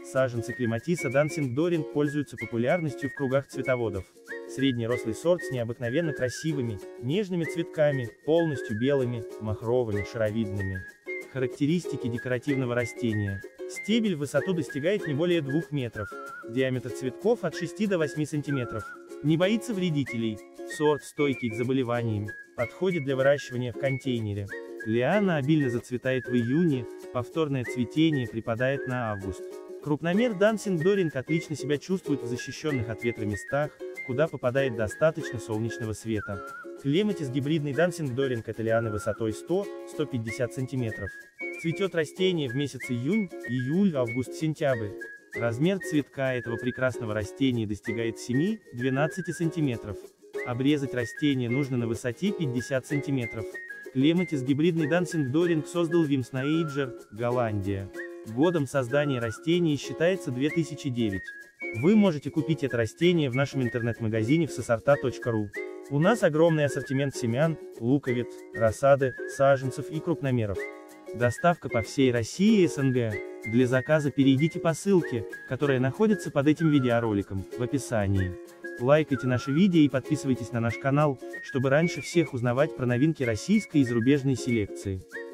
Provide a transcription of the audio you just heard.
Саженцы клематиса Dancing Doreen пользуются популярностью в кругах цветоводов. Средний рослый сорт с необыкновенно красивыми, нежными цветками, полностью белыми, махровыми, шаровидными. Характеристики декоративного растения. Стебель в высоту достигает не более 2 метров. Диаметр цветков от 6 до 8 сантиметров. Не боится вредителей. Сорт стойкий к заболеваниям. Подходит для выращивания в контейнере. Лиана обильно зацветает в июне, повторное цветение припадает на август. Крупномер Dancing Doreen отлично себя чувствует в защищенных от ветра местах, куда попадает достаточно солнечного света. Клематис гибридный Dancing Doreen это лианы высотой 100-150 см. Цветет растение в месяц июнь, июль, август, сентябрь. Размер цветка этого прекрасного растения достигает 7-12 см. Обрезать растение нужно на высоте 50 см. Клематис гибридный Dancing Doreen создал Вимснейджер, Голландия. Годом создания растения считается 2009. Вы можете купить это растение в нашем интернет-магазине в сосорта.ру. У нас огромный ассортимент семян, луковиц, рассады, саженцев и крупномеров. Доставка по всей России и СНГ. Для заказа перейдите по ссылке, которая находится под этим видеороликом, в описании. Лайкайте наши видео и подписывайтесь на наш канал, чтобы раньше всех узнавать про новинки российской и зарубежной селекции.